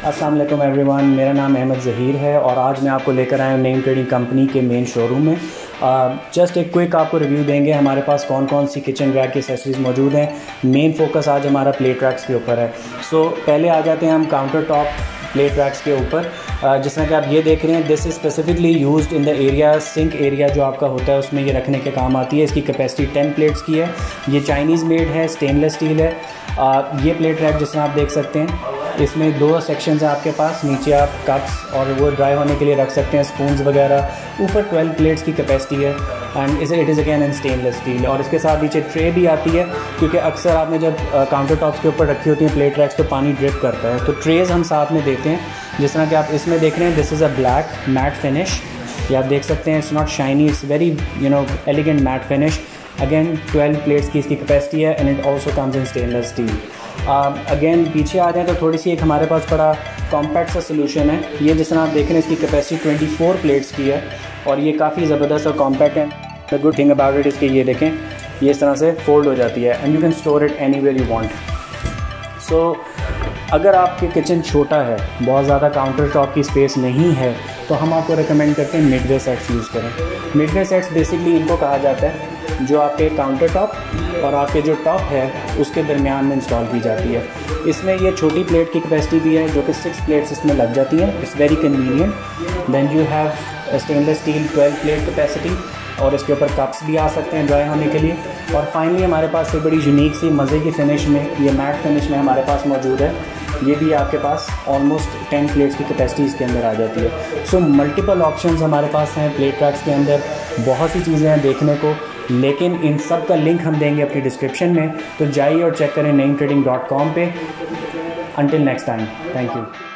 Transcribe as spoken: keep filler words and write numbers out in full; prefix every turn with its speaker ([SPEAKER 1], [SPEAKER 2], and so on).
[SPEAKER 1] अस्सलाम वालेकुम एवरीवन, मेरा नाम अहमद ज़हीर है और आज मैं आपको लेकर आया हूँ नेम ट्रेडिंग कंपनी के मेन शोरूम में। जस्ट एक क्विक आपको रिव्यू देंगे हमारे पास कौन कौन सी किचन रैक की एक्सेसरीज़ मौजूद हैं। मेन फोकस आज हमारा प्लेट रैक्स के ऊपर है। सो so, पहले आ जाते हैं हम काउंटर टॉप प्लेट रैक्स के ऊपर। जिस तरह कि आप ये देख रहे हैं, this is specifically used in the area sink area जो आपका होता है उसमें ये रखने के काम आती है। इसकी कैपेसिटी टेन प्लेट्स की है। ये चाइनीज़ मेड है, स्टेनलेस स्टील है। आ, ये प्लेट रैक जिस तरह आप देख सकते हैं, इसमें दो सेक्शंस हैं आपके पास। नीचे आप कप्स और वो ड्राई होने के लिए रख सकते हैं, स्पून्स वगैरह। ऊपर ट्वेल्व प्लेट्स की कैपेसिटी है एंड इस it is again in stainless steel. और इसके साथ नीचे ट्रे भी आती है, क्योंकि अक्सर आपने जब काउंटर टॉप्स के ऊपर रखी होती हैं प्लेट रैक्स तो पानी ड्रिप करता है, तो ट्रेज़ हम साथ में देते हैं। जिस तरह कि आप इसमें देख रहे हैं, this is a black matte finish. ये आप देख सकते हैं, it's not shiny, it's very you know elegant matte finish. Again twelve plates की इसकी कैपेसिटी है and it also comes in stainless steel. Again पीछे आ जाए तो थोड़ी सी एक हमारे पास बड़ा कॉम्पैक्ट सा सोल्यूशन है। ये जिस तरह आप देख रहे हैं, इसकी कैपेसिटी ट्वेंटी फोर प्लेट्स की है और ये काफ़ी ज़बरदस्त और कॉम्पैक्ट है। The good thing about it इसके ये देखें, ये इस तरह से फोल्ड हो जाती है and you can store it anywhere you want. So अगर आपके किचन छोटा है, बहुत ज़्यादा काउंटर टॉप की स्पेस नहीं है, तो हम आपको रिकमेंड करते हैं मिडवे सेट्स यूज़ करें। मिडवे सेट्स बेसिकली इनको कहा जाता है जो आपके काउंटर टॉप और आपके जो टॉप है उसके दरमियान में इंस्टॉल की जाती है। इसमें ये छोटी प्लेट की कैपेसिटी भी है, जो कि सिक्स प्लेट्स इसमें लग जाती हैं। It's very convenient. Then you have stainless steel twelve plate capacity और इसके ऊपर कप्स भी आ सकते हैं ड्राई होने के लिए। और फाइनली हमारे पास एक बड़ी यूनिक सी मज़े की फिनिश में, ये मैट फिनिश में हमारे पास मौजूद है। ये भी आपके पास ऑलमोस्ट टेन प्लेट्स की कैपेसिटी इसके अंदर आ जाती है। सो मल्टीपल ऑप्शंस हमारे पास हैं प्लेट रैक्स के अंदर। बहुत सी चीज़ें हैं देखने को, लेकिन इन सब का लिंक हम देंगे अपनी डिस्क्रिप्शन में, तो जाइए और चेक करें नईम ट्रेडिंग डॉट कॉम पे। Until next time, thank you.